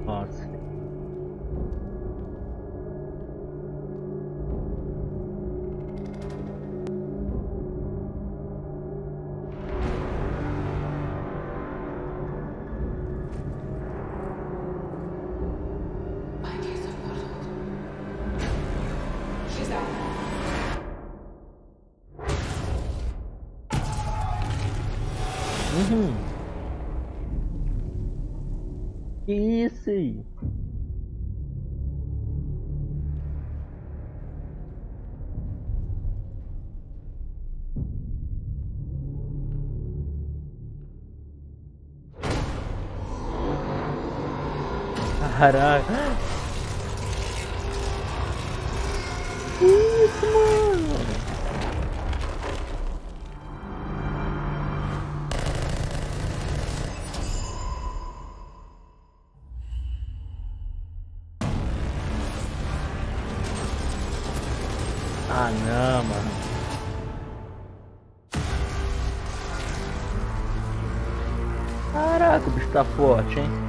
Nossa. Que isso aí? Caraca. Que isso, mano? Ah, não, mano. Caraca, o bicho tá forte, hein?